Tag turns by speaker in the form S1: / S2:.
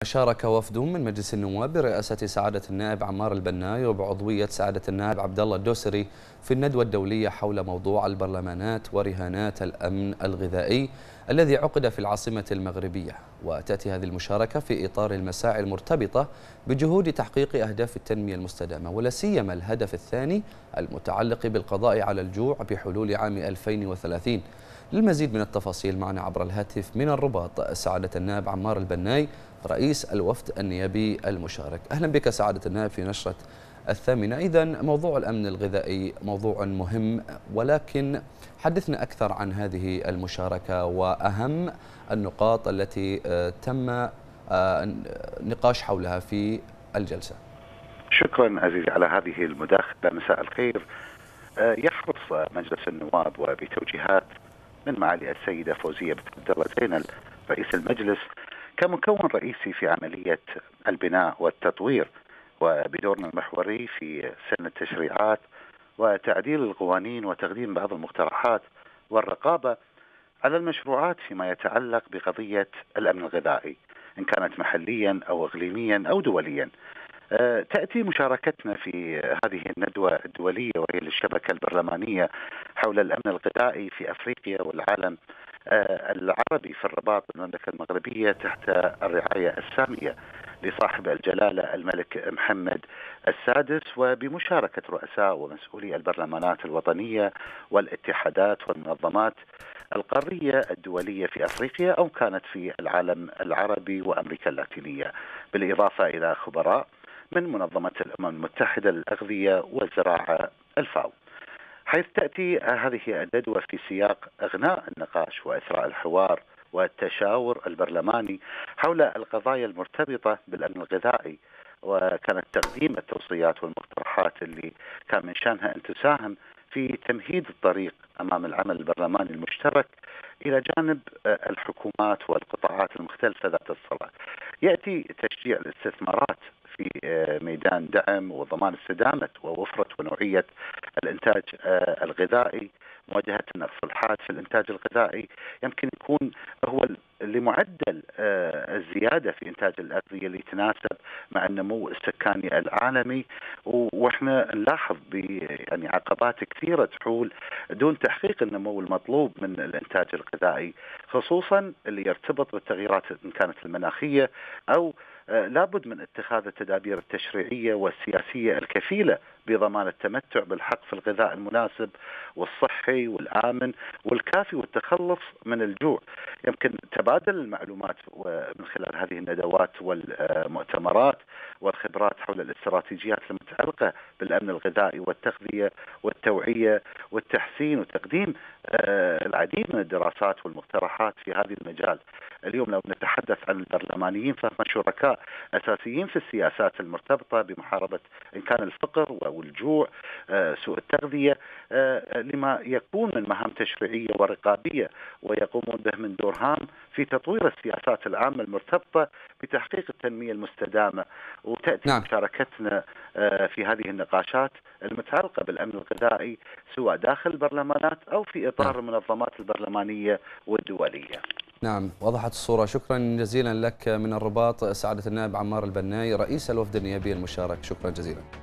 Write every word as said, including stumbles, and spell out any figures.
S1: شارك وفد من مجلس النواب برئاسة سعادة النائب عمار البناي وبعضوية سعادة النائب عبد الله الدوسري في الندوة الدولية حول موضوع البرلمانات ورهانات الأمن الغذائي الذي عقد في العاصمة المغربية. وتأتي هذه المشاركة في إطار المساعي المرتبطة بجهود تحقيق أهداف التنمية المستدامة، ولا سيما الهدف الثاني المتعلق بالقضاء على الجوع بحلول عام ألفين وثلاثين. للمزيد من التفاصيل معنا عبر الهاتف من الرباط سعادة النائب عمار البناي رئيس الوفد النيابي المشارك. أهلا بك سعادة النائب في نشرة الثامنة. إذن موضوع الأمن الغذائي موضوع مهم، ولكن حدثنا أكثر عن هذه المشاركة وأهم النقاط التي تم نقاش حولها في الجلسة.
S2: شكرا عزيزي على هذه المداخلة. مساء الخير. يحرص مجلس النواب وبتوجيهات من معالي السيدة فوزية بنت عبد الله زينل رئيس المجلس كمكون رئيسي في عملية البناء والتطوير، وبدورنا المحوري في سن التشريعات وتعديل القوانين وتقديم بعض المقترحات والرقابة على المشروعات فيما يتعلق بقضية الأمن الغذائي، إن كانت محليا أو إقليميا أو دوليا. تأتي مشاركتنا في هذه الندوة الدولية وهي للشبكة البرلمانية حول الأمن الغذائي في أفريقيا والعالم العربي في الرباط المملكة المغربية تحت الرعاية السامية لصاحب الجلالة الملك محمد السادس، وبمشاركة رؤساء ومسؤولي البرلمانات الوطنية والاتحادات والمنظمات القارية الدولية في أفريقيا أو كانت في العالم العربي وأمريكا اللاتينية، بالإضافة إلى خبراء من منظمة الأمم المتحدة للأغذية والزراعة الفاو. حيث تأتي هذه الندوة في سياق إغناء النقاش وإثراء الحوار والتشاور البرلماني حول القضايا المرتبطة بالأمن الغذائي، وكانت تقديم التوصيات والمقترحات اللي كان من شأنها أن تساهم في تمهيد الطريق أمام العمل البرلماني المشترك إلى جانب الحكومات والقطاعات المختلفة ذات الصلة. يأتي تشجيع الاستثمارات في ميدان دعم وضمان استدامة ووفرة ونوعية الإنتاج الغذائي، مواجهة المصطلحات في الإنتاج الغذائي يمكن يكون هو لمعدل الزيادة في إنتاج الأغذية اللي يتناسب مع النمو السكاني العالمي، وإحنا نلاحظ يعني عقبات كثيرة تحول دون تحقيق النمو المطلوب من الإنتاج الغذائي، خصوصا اللي يرتبط بالتغييرات إن كانت المناخية أو لابد من اتخاذ التدابير التشريعية والسياسية الكفيلة بضمان التمتع بالحق في الغذاء المناسب والصحي والآمن والكافي والتخلص من الجوع. يمكن تبادل المعلومات من خلال هذه الندوات والمؤتمرات والخبرات حول الاستراتيجيات المتعلقة بالأمن الغذائي والتغذية والتوعية والتحسين وتقديم العديد من الدراسات والمقترحات في هذا المجال. اليوم لو نتحدث عن البرلمانيين فهم شركاء أساسيين في السياسات المرتبطة بمحاربة إن كان الفقر والجوع، سوء التغذية، لما يكون من مهام تشريعية ورقابية ويقومون به من دور هام في تطوير السياسات العامة المرتبطة بتحقيق التنمية المستدامة. وتأتي نعم. مشاركتنا في هذه النقاشات المتعلقة بالأمن الغذائي سواء داخل البرلمانات أو في إطار نعم. المنظمات البرلمانية والدولية.
S1: نعم، وضحت الصورة. شكرا جزيلا لك من الرباط سعادة النائب عمار البناي رئيس الوفد النيابي المشارك. شكرا جزيلا.